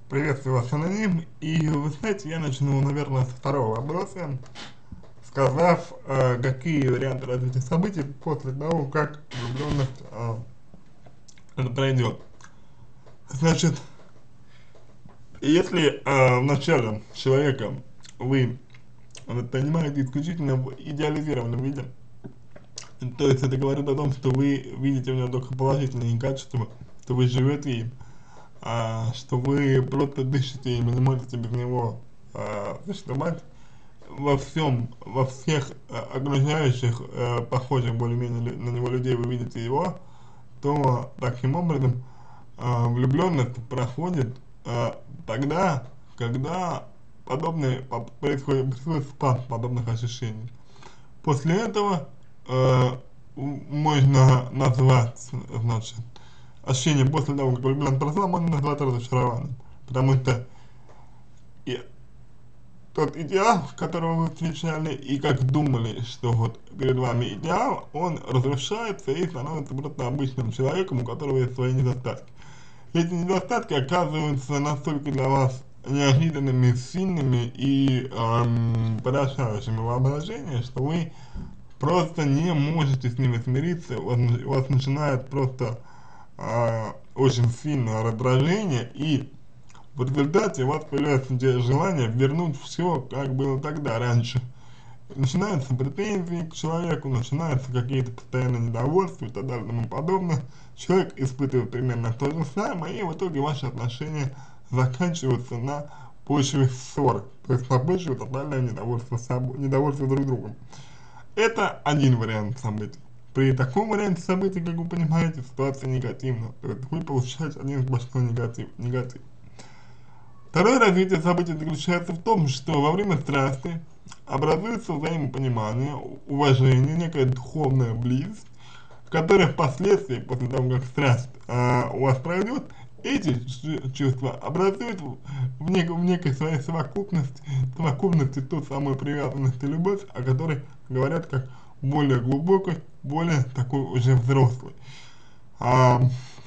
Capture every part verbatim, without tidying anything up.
Приветствую вас, аноним. И вы знаете, я начну, наверное, со второго вопроса, сказав, э, какие варианты развития событий после того, как влюбленность э, это пройдет. Значит, если э, вначале человека вы воспринимаете исключительно в идеализированном виде, то есть это говорит о том, что вы видите в нем только положительные качества, что вы живете им, а, что вы просто дышите им и не можете без него а, существовать, во всем, во всех э, окружающих, э, похожих более-менее на него людей вы видите его, то таким образом э, влюбленность проходит э, тогда, когда подобные, происходит, происходит спад подобных ощущений. После этого э, можно назвать, значит, ощущение после того, как влюбленность прошла, можно назвать разочарованием, потому что и тот идеал, которого вы встречали, и как думали, что вот перед вами идеал, он разрушается и становится просто обычным человеком, у которого есть свои недостатки. Эти недостатки оказываются настолько для вас неожиданными, сильными и эм, поражающими воображение, что вы просто не можете с ними смириться, у вас, у вас начинает просто э, очень сильное раздражение, и в результате у вас появляется желание вернуть все, как было тогда, раньше. Начинаются претензии к человеку, начинаются какие-то постоянные недовольства и так далее и тому подобное. Человек испытывает примерно то же самое, и в итоге ваши отношения заканчиваются на почве ссоры, то есть на почве тотального недовольства, собой, недовольства друг другом. Это один вариант событий. При таком варианте событий, как вы понимаете, ситуация негативна, то есть вы получаете один сплошной негатив. негатив. Второе развитие событий заключается в том, что во время страсти образуется взаимопонимание, уважение, некая духовная близость, которая впоследствии, после того, как страсть э, у вас пройдет, эти чувства образуют в, нек в некой своей совокупности, совокупности той самой привязанности и любовь, о которой говорят как более глубокой, более такой уже взрослой. А,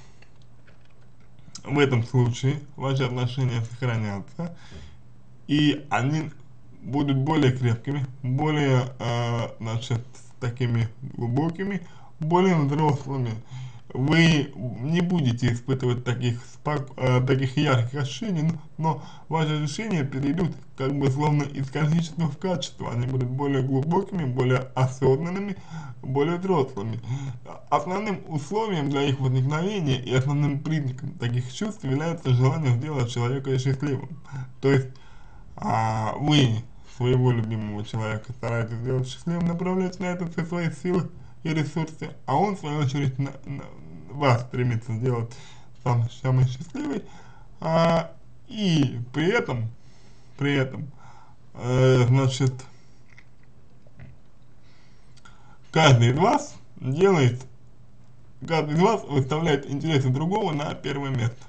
в этом случае ваши отношения сохранятся, и они будут более крепкими, более, э, значит, такими глубокими, более взрослыми. Вы не будете испытывать таких, спок э, таких ярких ощущений, но ваши ощущения перейдут как бы словно из количества в качество, они будут более глубокими, более осознанными, более взрослыми. Основным условием для их возникновения и основным признаком таких чувств является желание сделать человека счастливым. То есть а, вы своего любимого человека стараетесь сделать счастливым, направляете на это все свои силы и ресурсы, а он в свою очередь на, на вас стремится сделать сам самый счастливый, а, и при этом, при этом, э, значит, каждый из вас делает, каждый из вас выставляет интересы другого на первое место.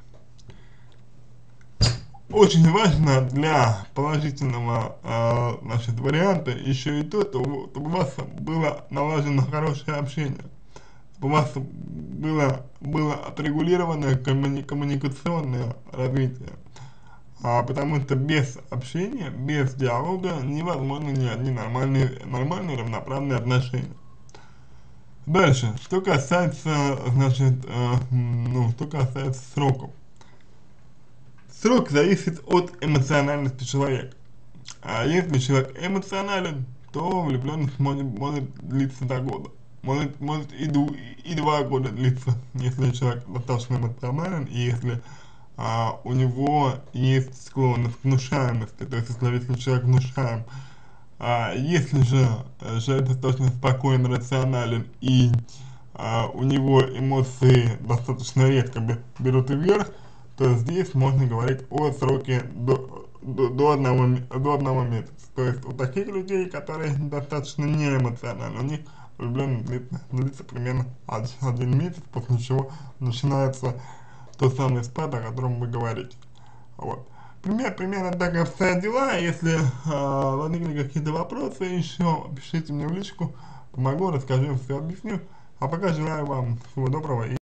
Очень важно для положительного э, значит, варианта еще и то, чтобы у вас было налажено хорошее общение, чтобы у вас было, было отрегулированное коммуни коммуникационное развитие, а, потому что без общения, без диалога невозможно ни одни нормальные, нормальные равноправные отношения. Дальше, что касается, значит, э, ну, что касается сроков. Срок зависит от эмоциональности человека. А если человек эмоционален, то влюбленность может, может длиться до года. Может, может и, ду, и два года длиться, если человек достаточно эмоционален, и если а, у него есть склонность к внушаемости, то есть если человек внушаем. А если же человек достаточно спокоен, рационален, и а, у него эмоции достаточно редко берут вверх, то здесь можно говорить о сроке до, до, до, одного, до одного месяца. То есть у таких людей, которые достаточно неэмоциональны, у них влюбленность длится, длится примерно один, один месяц, после чего начинается тот самый спад, о котором вы говорите. Вот. Пример, примерно так обстоят дела. Если э, возникли какие-то вопросы еще, пишите мне в личку, помогу, расскажу, все объясню. А пока желаю вам всего доброго и